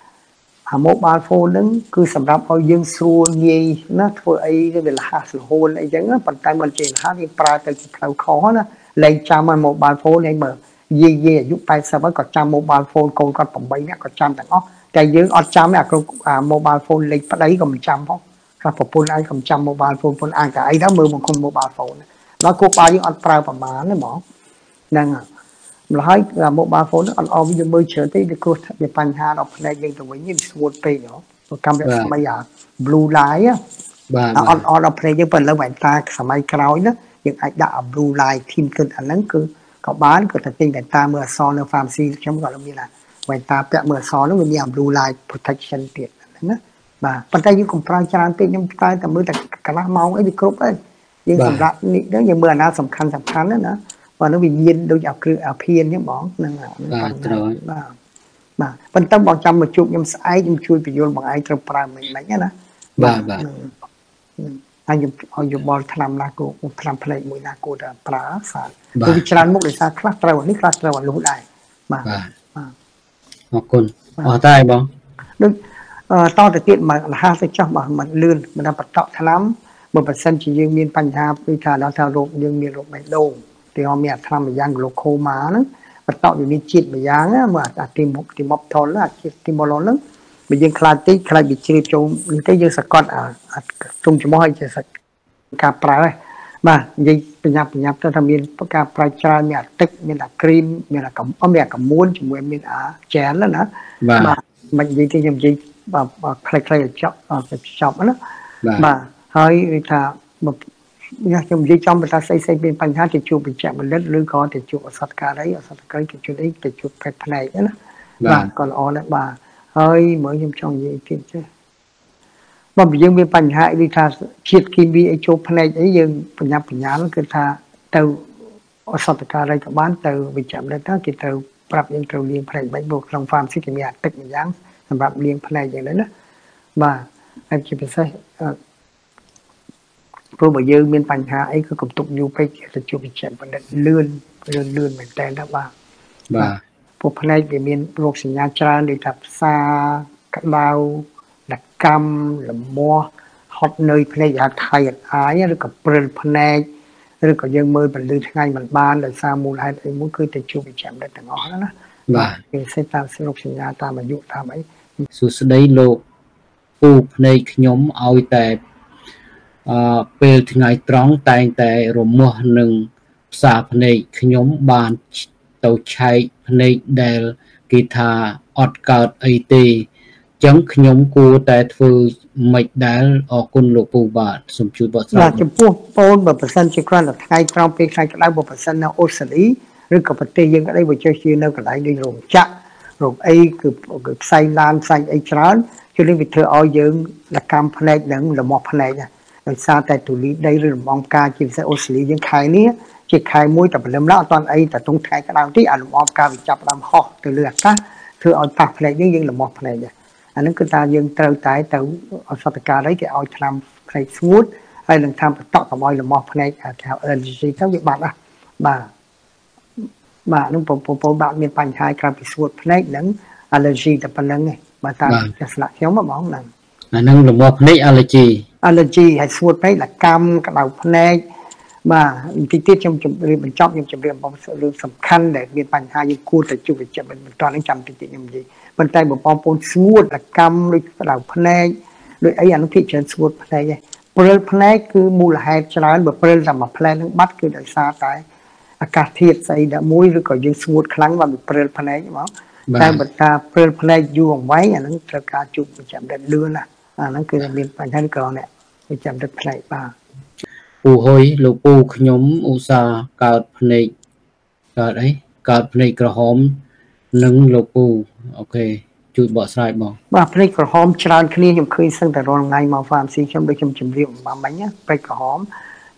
à mobile phone đứng cứ sắmรับเอาយើងស្រួលងាយណាធ្វើអីវាលះស្រួលអីចឹងប៉ុន្តែមិនជាលះវាប្រើទៅជាផ្លូវខុសណាលែងចាំឲ្យ mobile phone ឯងមើលយាយយាយអាយុแปดสิบហើយក៏ចាំ mobile phone កូនគាត់แปดនាក់ក៏ចាំទាំងអស់តែយើងអត់ចាំអាគ្រប់ mobile phone លេខប្តីក៏មិនចាំផងគាត់ប្រពន្ធឯងក៏មិនចាំ mobile phone ប្រពន្ធអាចតែអីដែរមើលមកគុំ mobile phone ដល់គូបើយើងអត់ប្រើប្រមាណទេហ្មងហ្នឹងម្ល៉េះហើយ mobile phone អត់អោយើងមើលច្រើនទេវាគ្រោះវាបញ្ហាដល់ផ្នែកយើងទៅវិញវាស្រួលពេកហ៎ប្រកម្មរស្មីអា blue light បាទអត់អត់ដល់ផ្នែកយើងប៉ុន្តែវ៉ែនតាសម័យក្រោយណាយើងអាចដាក់ blue light team គិតអាហ្នឹងគឺក៏បានគឺតែទិញតែតាមើលអសនៅ pharmacy ខ្ញុំក៏មានដែរវ៉ែនតាពាក់មើលអសនោះវាមាន blue light protection ទៀតហ្នឹងណាបាទប៉ុន្តែយើងកុំប្រើច្រើនពេកខ្ញុំតែតែមើលតែកន្លះម៉ោងអីវាគ្រប់ហើយយើងសម្រាប់នេះហ្នឹងយើងមើលអាណាសំខាន់សំខាន់ណាបើនោះវាមានដូចអាគ្រឿងអាភៀនអញ្ចឹងបងហ្នឹងបាទត្រូវបាទបាទប៉ុន្តែបងចាំមកជួបខ្ញុំស្អែកខ្ញុំជួយបញ្យល់បងឯងត្រូវប្រើមិនមិនណាបាទបាទហើយខ្ញុំឲ្យយោបល់ថ្នាំណាគូថ្នាំផ្លេកមួយណាគូតែប្រើសាព្រោះវាច្រើនមុខដោយសារខ្លះត្រូវនេះខ្លះត្រូវអាលុះដែរបាទបាទអរគុណអរតែបងដូចតទៅទៀតមករហ័សទៅចោះបើមិនលឿនមិនដល់បតក់ថ្នាំបើបើសិនជាយើងមានបញ្ហាពីថាដល់ថារោគយើងមានរោគបេះដូងទីអមមានថ្នាំមួយយ៉ាងក្លូកូម៉ាហ្នឹងបតក់វាមានជាតិមួយយ៉ាងណាមើលអាទីមុខទីមុខថលអាជាតិទីម៉ូឡុនហ្នឹងបើយើងខ្លាចតិចខ្លាចវាជ្រាបចូលទៅយើងសកត់អាទុំច្មោះឲ្យជាសាច់ការប្រើបាទនិយាយបញ្ញាបញ្ញាទៅថាមានការប្រើច្រើនមានអាទឹកមានអាគ្រីមមានអាកំអមានអាកមួនជាមួយមានអាជែលណាបាទមិននិយាយទេខ្ញុំនិយាយបាទខ្លីៗចប់ចប់ណាបាទហើយថាខ្ញុំនិយាយចំបើថាស្អីស្អីមានបញ្ហាទៅជួបវិជ្ជបណ្ឌិតឬក៏ទៅជួបអសតការីអសតការីទៅជួបអីទៅជួបពេទ្យផ្នែកណាបាទក៏ល្អដែរបាទហើយមើលខ្ញុំចង់និយាយទៀតចេះបើយើងមានបញ្ហាដូចថាជាតិគីមីអីចូលផ្នែកអីយើងបញ្ញាបញ្ញាគឺថាទៅអសតការីក៏បានទៅវិជ្ជបណ្ឌិតទៅគេទៅប្រាប់យើងត្រូវលាងផ្នែកបាច់មកក្នុង farm គេមានអាទឹកម្យ៉ាងសម្រាប់លាងផ្នែកយ៉ាងហ្នឹងណាបាទហើយជាពិសេសព្រោះបើយើងមានបញ្ហាអីគឺកុំទុកយូរពេកទៅជួបវិជ្ជបណ្ឌិតលឿនលឿនលឿនមែនតើបាទបាទពួកផ្នែកវាមានរោគសញ្ញាច្រើនដូចថាផ្សាក្តៅដកម្មលមាស់ហត់នឿយផ្នែកអាថៃអាយឬក៏ព្រិលផ្នែកឬក៏យើងមើលពលឺថ្ងៃមិនបានដោយសារមូលហេតុអីមួយគឺទៅជួបវិជ្ជបណ្ឌិតទាំងអស់ណាបាទគេសេតាមរោគសញ្ញាតាមអាយុតាមអីសួស្តីលោកពូភ្នែកខ្ញុំឲ្យតែអឺពេលថ្ងៃត្រង់តែងតែរមាស់នឹងផ្សារភ្នែកខ្ញុំបានទៅឆែកភ្នែកដែលគេថាអត់កើតអីទេអញ្ចឹងខ្ញុំគួរតែធ្វើមិនដែលអរគុណលោកពូបាទសូមជួយបកស្រាយបាទចំពោះបងបើប្រសិនជាគ្រាន់តែថ្ងៃត្រង់ពេលថ្ងៃក្តៅបើប្រសិននៅអូស្ត្រាលីឬក៏ប្រទេសយើងក្តីបើចេះជានៅកន្លែងដូចរោងចក្ររោងអីគឺផ្សែងឡានផ្សែងអីច្រើនជួយនឹងវាធ្វើឲ្យយើងលកម្មភ្នែកនឹងលមាស់ភ្នែកដោយសារតែទូលីដីឬរំងការជាពិសេសអូស្ត្រាលីយើងខែនេះជាខែមួយតែព្រលឹមឡើងអត់តាន់អីតែតុងថ្ងៃក្តៅតិចអាលំអការវាចាប់ដើមហោះទៅលើអាកាសធ្វើឲ្យប៉ះភ្នែកយើងយើងលមាស់ភ្នែកដែរអាហ្នឹងគឺថាយើងត្រូវតែទៅអសតការីគេឲ្យថ្នាំភ្នែកស្ងួតហើយនឹងថ្នាំបតក់កុំឲ្យលមាស់ភ្នែកហៅ allergy ទៅវាបាត់ណាបាទបាទនឹងបងប្អូនបាទមានបញ្ហាក្រៅពីស្ងួតភ្នែកនិង allergy តែប៉ុណ្្នឹងឯងបាទតាមទស្សនៈខ្ញុំហ្មងហ្នឹងអាហ្នឹងលមាស់ភ្នែក allergy allergy ហើយស្ងួតភ្នែកលកម្មក្តៅភ្នែកបាទបន្តិចទៀតខ្ញុំជម្រាបបញ្ចប់ខ្ញុំជម្រាបបងរឿងសំខាន់ដែលមានបញ្ហាយើងគួរតែជួបវិជ្ជបណ្ឌិតបន្តនឹងចាំតិចទៀតខ្ញុំនិយាយប៉ុន្តែបងប្អូនស្ងួតលកម្មដូចក្តៅភ្នែកដូចអីអានោះភាគច្រើនស្ងួតភ្នែកឯងព្រិលភ្នែកគឺមូលហេតុច្រើនបើព្រិលតែមួយភ្នែកនឹងបាត់គឺដោយសារតែអាកាសធាតុស្អីដែលមួយឬក៏យើងស្ងួតខ្លាំងមកព្រិលភ្នែកហ្មងតែបើថាព្រិលភ្នែកយូរអង្វែងអាហ្នឹងត្រូវការជួបវិជ្ជបណ្ឌិតលឿនណាអាហ្នឹងគឺមានបញ្ហាក្រនេះវិជ្ជបណ្ឌិតភ្នែកបាទពូហុយលោកពូខ្ញុំឧស្សាហ៍កើតភ្នែកកើតអីកើតភ្នែកក្រហមនឹងលោកពូអូខេជួយបកស្រាយបងបាទភ្នែកក្រហមច្រើនគ្នាខ្ញុំឃើញសឹងតែរាល់ថ្ងៃមក pharmacy ខ្ញុំដូចខ្ញុំជម្រាបបំមិញភ្នែកក្រហម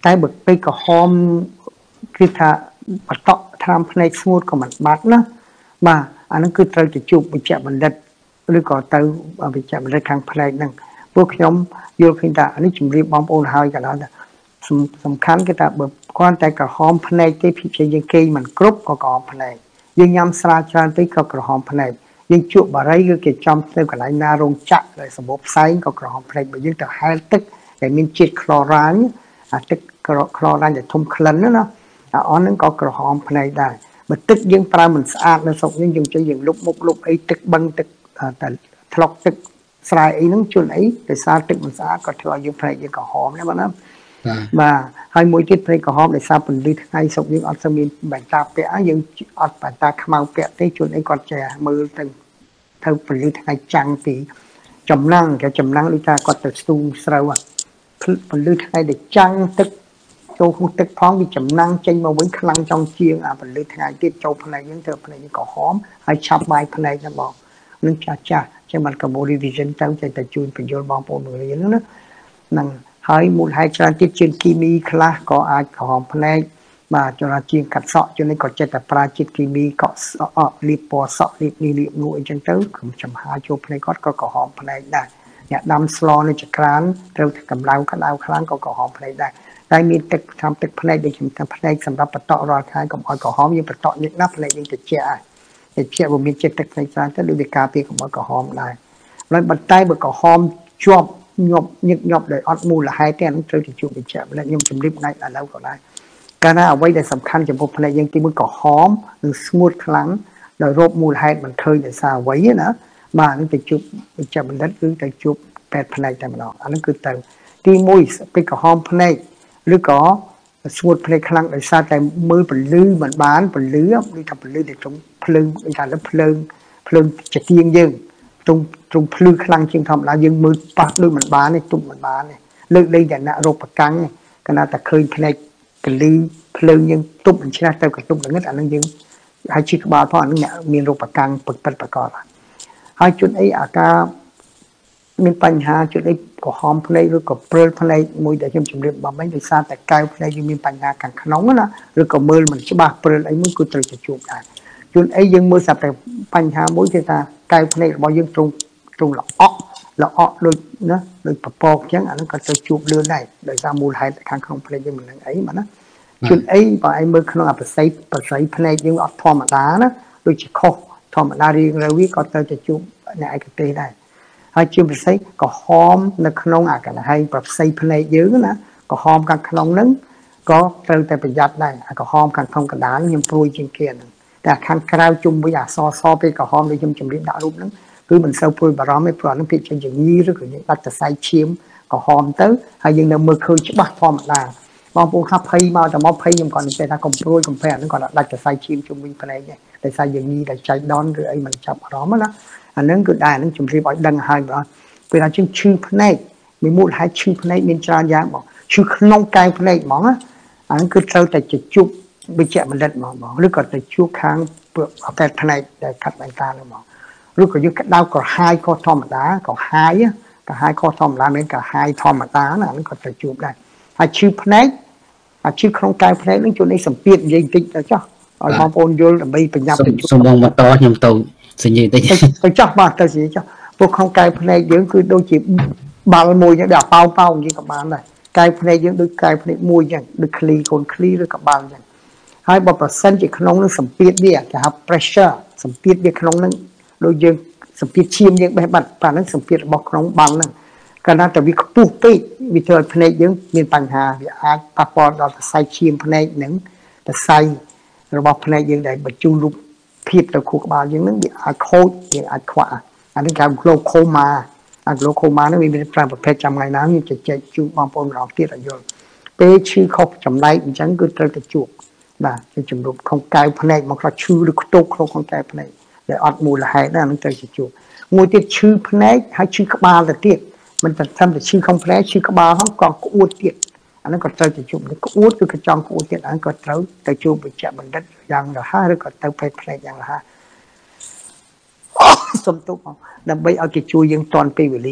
tay bực bây có hôm khi thà bắt tọ tham play smooth của mình bắt nó mà anh nó cứ tới cái chụp bị chạm mình đấtหรือก็ទៅវិជ្ជាមន្ត្រីខាងផ្នែកហ្នឹងពួកខ្ញុំយល់ឃើញថានេះជំរាបបងប្អូនហើយក៏ដល់សំខាន់គឺថាបើគាត់តែក្រហមផ្នែកទេភិជាយើងគេមិនគ្រប់ក៏ក្រហមផ្នែកយើងញ៉ាំស្រាច្រើនពេកក៏ក្រហមផ្នែកយើងជក់បារីគឺគេចំទៅកន្លែងណារោងចក្រដែលសម្បូរផ្សែងក៏ក្រហមផ្នែកបើយើងទៅហែលទឹកដែលមានជាតិក្លរ៉ាញអាទឹកក្លរ៉ាញដែលធំក្លិនណាអាអស់ហ្នឹងក៏ក្រហមផ្នែកដែរបើទឹកយើងប្រើមិនស្អាតនៅស្រុកយើងយើងចេះយើងលុបមុខលុបអីទឹកបឹងទឹកតែថ្លុកទឹកស្រែអីហ្នឹងជួនអីដោយសារទឹកមិនស្អាតក៏ធ្វើឲ្យយើងផ្នែកយើងក្រហមដែរបងណាបាទហើយមួយទៀតផ្នែកក្រហមដោយសារពន្លឺថ្ងៃស្រុកយើងអត់សូវមានបែកតាពាក់យើងអត់បែកតាខ្មៅពាក់ទេជួនអីគាត់ចេះមើលទៅទៅពន្លឺថ្ងៃចាំងពីចំណាំងគេចំណាំងដូចថាគាត់ទៅស្ទូងស្រូវពន្លឺថ្ងៃដែលចាំងទឹកចូលក្នុងទឹកផងវាចំណាំងចេញមកវិញខ្លាំងចង់ជាងអាពន្លឺថ្ងៃទៀតចូលផ្នែកយើងធ្វើផ្នែកយើងក្រហមហើយឆាប់បាយផ្នែកហ្នឹងបងនឹងចាស់ចាស់ចឹងបានកុំ revision ទៅចេះតែជួយបញ្យល់បងប្អូនរៀនណាហ្នឹងហើយមូលហេតុច្រើនទៀតជាគីមីខ្លះក៏អាចក្រហមផ្នែកបាទចរាជាងកាត់សក់ជាងនេះក៏ចិត្តតែប្រើជាតិគីមីកក់សក់លាបពណ៌សក់លាបនេះលាបនោះអីចឹងទៅខ្ញុំចំហាចូលផ្នែកគាត់ក៏ក្រហមផ្នែកដែរអ្នកដាំស្លនៅចក្រានត្រូវកម្ដៅក្តៅខ្លាំងក៏ក្រហមផ្នែកដែរតែមានទឹកតាមទឹកផ្នែកដូចខ្ញុំថាផ្នែកសម្រាប់បន្តរាល់ថ្ងៃកុំឲ្យក្រហមយើងបន្តញឹកណាស់ផ្នែកយើងតិចហើយតែជាវាមានចិត្តទឹកផ្នែកច្រើនទៅដូចវាការពារកុំឲ្យក្រហមដែរហើយបន្តែបើក្រហមជាប់ញាប់ញឹកញាប់ដោយអត់មូលហេតុទេអានឹងត្រូវទៅជួបវិជ្ជាម្លេះខ្ញុំជម្រាបថ្ងៃឥឡូវក៏ដែរកាលណាអ្វីដែលសំខាន់ចំពោះផ្នែកយើងទីមួយក្រហមនិងស្ងួតខ្លាំងដោយរោគមូលហេតុមិនឃើញដោយសារអ្វីណាបាទនឹងទៅជួបវិជ្ជាបណ្ឌិតគឺទៅជួបពេទ្យផ្នែកតែម្ដងអានឹងគឺទៅទីមួយពីក្រហមផ្នែកឬក៏ស្ងួតផ្នែកខ្លាំងដោយសារតែមើលពលឺមិនបានពលឺដូចថាពលឺដែលក្នុងភ្លើងដូចថាភ្លើងភ្លើងចទៀងយើងទ្រង់ទ្រង់ភ្លឺខ្លាំងជាងធម្មតាយើងមើលប៉ះដូចមិនបានទេទុំមិនបានទេលើកលែងតែអ្នករោគប្រកាំងគណៈតែឃើញផ្នែកកលីភ្លើងយើងទុំមិនឆ្នះទៅកតុបល្ងឹតអានឹងយើងហើយជីក្បាលផងអានឹងអ្នកមានរោគប្រកាំងពិតពិតប្រកបហើយជួនអីអាការមានបញ្ហាជួនអីក្រហមភ្នែកឬក៏ព្រើលភ្នែកមួយដែលខ្ញុំជម្រាបបំពេញដោយសារតែកែវភ្នែកយើងមានបញ្ហាខាងក្នុងណាឬក៏មើលមិនច្បាស់ព្រើលអីមួយគឺត្រូវទៅជួបដែរជួនអីយើងមើលសាប់តែបញ្ហាមួយគឺថាកែវភ្នែករបស់យើងទ្រង់ទ្រង់ល្អក់ល្អក់ដូចណាដូចពពកអញ្ចឹងអានឹងក៏ត្រូវជួបលឿនដែរដោយសារមូលហេតុខាងក្នុងភ្នែកយើងមិននឹងអីបាទណាជួនអីបើឯងមើលក្នុងអាប្រស័យប្រស័យភ្នែកយើងអត់ធម្មតាណាដូចជាខុសធម្មតារៀងរវាក៏ត្រូវទៅជួបអ្នកឯកទេសដែរហើយជាពិសេសក្រហមនៅក្នុងអាកន្លែងប្រស័យភ្នែកយើងណាក្រហមខាងក្នុងហ្នឹងក៏ត្រូវតែប្រយ័ត្នដែរអាក្រហមខាងក្នុងកណ្ដាលខ្ញុំព្រួយជាងគេហ្នឹងតែខាងក្រៅជុំវិញអាសសពេលក្រហមដែលខ្ញុំជម្រាបដាក់រូបហ្នឹងគឺមិនសូវព្រួយបារម្ភទេព្រោះអានឹងភាគជាញីឬក៏យើងដាច់សរសៃឈាមក្រហមទៅហើយយើងនៅមើលឃើញច្បាស់ធម្មតាបងប្អូនថាភ័យមកតែមកភ័យខ្ញុំគាត់និយាយថាកុំព្រួយកុំភ័យអានឹងគាត់ដាច់សរសៃឈាមជុំវិញភ្នែកដែរតែសារយើងញីតែចៃដន្យឬអីមិនចាប់អារម្មណ៍ណាអានឹងគឺដែរអានឹងជម្រាបឲ្យដឹងហើយបងពេលថាជាងឈឺភ្នែកមានមូលហេតុឈឺភ្នែកមានច្រើនយ៉ាងបងឈឺក្នុងកែវភ្នែកហ្មងណាអានឹងគឺត្រូវតែជួបវិជ្ជាបណ្ឌិតហ្មងបងឬក៏ទៅជួបខាងពេទ្យភ្នែកដែលកាត់បែកតាហ្មងឬក៏យើងក្តៅក្រហាយខុសធម្មតាក្រហាយក្រហាយខុសធម្មតាមិនក្រហាយធម្មតាណាអានឹងក៏ទៅជួបដែរហើយឈឺភ្នែកអាឈឺក្នុងកែវភ្នែកនឹងជួននេះសម្ពាធនិយាយបន្តិចទៅចុះឲ្យបងប្អូនយល់ដើម្បីបញ្ញាប់ទៅជួបសូមបងបន្តខ្ញុំទៅសញ្ញាតិចទៅចុះបាទទៅសញ្ញាចុះពួកក្នុងកែវភ្នែកយើងគឺដូចជាបាល់មួយចឹងដល់ប៉ោប៉ោនិយាយក៏បានដែរកែវភ្នែកយើងដូចកែវភ្នែកមួយចឹងដូចឃ្លីកូនឃ្លីឬក៏បាល់ចឹងហើយបើប្រសិនជាក្នុងនឹងសម្ពាធវាគេហៅ pressure សម្ពាធវាក្នុងនឹងដូចយើងសម្ពាធឈាមយើងបេះបាត់ប៉ាហ្នឹងសម្ពាធរបស់ក្នុងបាល់ហ្នឹងកាលណាតែវាខ្ពស់ពេកវាធ្វើឲ្យភ្នែកយើងមានបញ្ហាវាអាចប៉ះពាល់ដល់សរសៃឈាមភ្នែកហ្នឹងសរសៃរបស់ភ្នែកយើងដែលបញ្ជូនរូបភាពទៅខួរក្បាលយើងហ្នឹងវាអាចខូចវាអាចខ្វះអានេះគេហៅ glaucoma អា glaucoma ហ្នឹងវាមានប្រាំប្រភេទចាំថ្ងៃណាខ្ញុំជជែកជូនបងប្អូនម្ដងទៀតឲ្យយល់ពេលឈឺខុសចំណែកអញ្ចឹងគឺត្រូវទៅជួបបាទជាជំរុំក្នុងកែវភ្នែកមកខ្លះឈឺឬខ្ទោកក្នុងក្នុងកែវភ្នែកដែលអត់មូលហេតុណាហ្នឹងត្រូវទៅជួបមួយទៀតឈឺភ្នែកហើយឈឺក្បាលទៅទៀតមិនតែត្រឹមតែឈឺក្នុងភ្នែកឈឺក្បាលហ្នឹងក៏ក្អួតទៀតអាហ្នឹងក៏ត្រូវទៅជួបក្អួតគឺកញ្ចង់ក្អួតទៀតអាហ្នឹងក៏ត្រូវទៅជួបវិជ្ជាបណ្ឌិតយ៉ាងរហ័សឬក៏ទៅពេទ្យភ្នែកយ៉ាងរហ័សសុំទោសដើម្បីឲ្យគេជួយយើងទាន់ពេលវេលា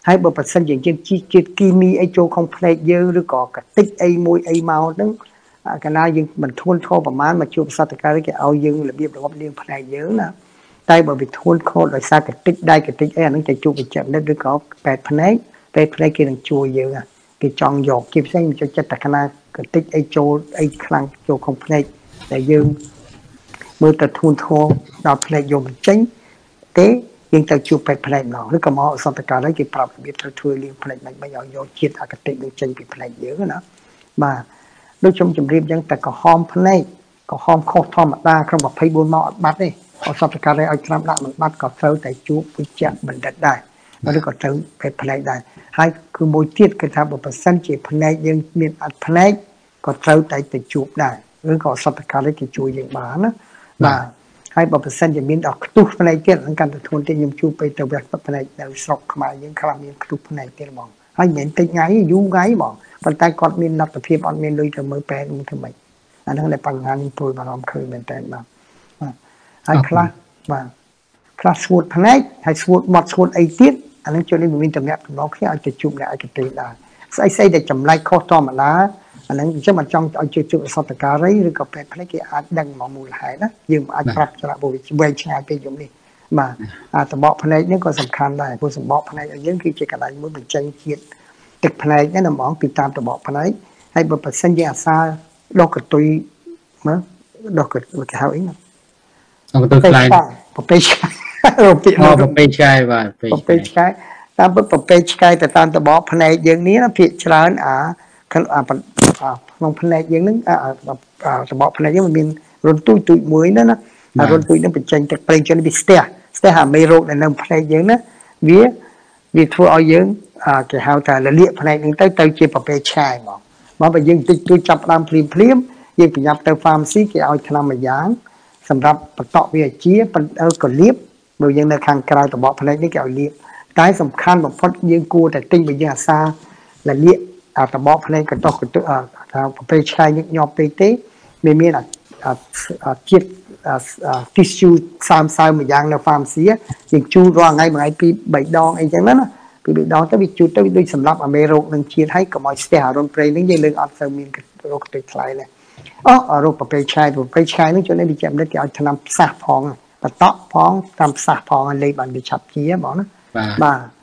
hai bộ phận dân dân chi chiết kimi ai châu không phải dơ rồi có cả tích ai môi ai màu đó cái nào dân mình thôn thô và má mà chụp sao tất cả cái ao dân là biết được liên phải dơ nè tay bởi vì thôn khô rồi sao cái tích đây cái tích ấy nó chạy chụp bị chậm đó được có bẹt phần ấy bẹt phần ấy kia đằng chùa dơ à cái tròn giọt chip xanh cho chất tất cả cái tích ai châu ai khăn châu không phải để dương mưa tật thôn thô đào phải dùng tránh thế nhưng ta chụp phải phải nàoឬក៏មកសតកាលគេប្រាប់របៀបត្រូវធ្វើលៀងផ្លេចមិនមិនឲ្យយកជាតិអកតិនឹងចេញពីផ្លេចយើងណាបាទដូចខ្ញុំជម្រាបចឹងតែក្រហមផ្លេចក្រហមខុសធម្មតាក្នុងยี่สิบสี่ម៉ោងអត់បាត់ទេអសតកាលឲ្យត្រាំដាក់មិនបាត់ក៏ត្រូវតែជួបវិជ្ជបណ្ឌិតដែរឬក៏ត្រូវពេទ្យផ្លេចដែរហើយគឺមួយទៀតគឺថាបើប្រសិនជាផ្លេចយើងមានអត់ផ្លេចក៏ត្រូវតែទៅជួបដែរឬក៏អសតកាលគេជួយយើងបានណាបាទហើយបើប្រសិនជាមានដល់ខ្ទុះផ្នែកទៀតហ្នឹងកាន់តែធ្ងន់ទៀតខ្ញុំជួបទៅទៅវគ្គផ្នែកនៅស្រុកខ្មែរយើងខ្លះមានខ្ទុះផ្នែកទៀតហ្មងហើយមិនមែនតិចថ្ងៃយូរថ្ងៃហ្មងប៉ុន្តែគាត់មានលទ្ធភាពអត់មានលុយទៅមើលពេទ្យនឹងធ្វើម៉េចអាហ្នឹងដែលបញ្ហានេះព្រួយបារម្ភឃើញមែនតើបាទហើយខ្លះបាទខ្លះស្ងួតផ្នែកហើយស្ងួតមាត់ស្ងួតអីទៀតអាហ្នឹងជួយនេះមានតំណែងតំណងគ្នាឲ្យទៅជួបអ្នកឯកទេសដែរស្អីស្អីដែលចម្លែកខុសធម្មតាអាហ្នឹងអញ្ចឹងមិនចង់ឲ្យជឿជឿសតការីឬក៏ពេទ្យផ្នែកគេអាចដឹងមកមូលហេតុណាយើងអាចប្រាប់ច្រាក់បុវិវែងឆ្ងាយពេកយំនេះបាទអាតបកផ្នែកនេះក៏សំខាន់ដែរព្រោះសម្បកផ្នែកឲ្យយើងគឺជាកន្លែងមួយបញ្ចេញជាតិទឹកផ្នែកហ្នឹងហ្មងពីតាមតបកផ្នែកហើយបើប្រសិនជាអាសាដុសកតុយមើលដុសកតុយគេហៅអីណាដុសកតុយខ្លាំងប្រពេឆ្កែប្រពេឆ្កែបាទប្រពេឆ្កែតាមប្រពេឆ្កែទៅតាមតបកផ្នែកយើងនេះណាភាគច្រើនអាក្នុងផ្នែកយើងហ្នឹងរបបផ្នែកយើងมันមានរុនទូចទូចមួយណាណារុនទូចហ្នឹងបញ្ចេញទឹកប្រេងចេញពីស្ទះស្ទះអាមេរោគដែលនៅផ្នែកយើងណាវាវាធ្វើឲ្យយើងគេហៅថាលលាកផ្នែកហ្នឹងទៅទៅជាប្រភេទឆាយហ្មងមកបើយើងតិចតួចចាប់ដើមភ្លាមភ្លាមយើងប្រញាប់ទៅ pharmacy គេឲ្យថ្នាំមួយយ៉ាងសម្រាប់បន្តវាជាក៏លាបបើយើងនៅខាងក្រៅរបបផ្នែកនេះគេឲ្យលាបតែសំខាន់បំផុតយើងគួរតែទិញបើយើងអាសាលលាកអាតបកផ្នែកកតោះកតថាប្រភេទឆ្កែញឹកញាប់ពេកទេមានមានជាតិ tissue សាមសៅមួយយ៉ាងនៅ pharmacy យើងជូតរាល់ថ្ងៃមួយថ្ងៃពីរបីដងអីចឹងណាពីបីដងទៅវាជូតទៅវាដូចសម្រាប់អាមេរោគនឹងជាតិហើយកុំឲ្យស្ទះអារុនព្រៃនឹងយើងលើកអត់ទៅមានរោគទៅថ្លៃដែរអូរោគប្រភេទឆ្កែប្រភេទឆ្កែនឹងជួយនេះវាចាំនេះគេឲ្យថ្នាំផ្សះផងបតក់ផងថ្នាំផ្សះផងលេខបានវាឆាប់ជាបងណាបាទ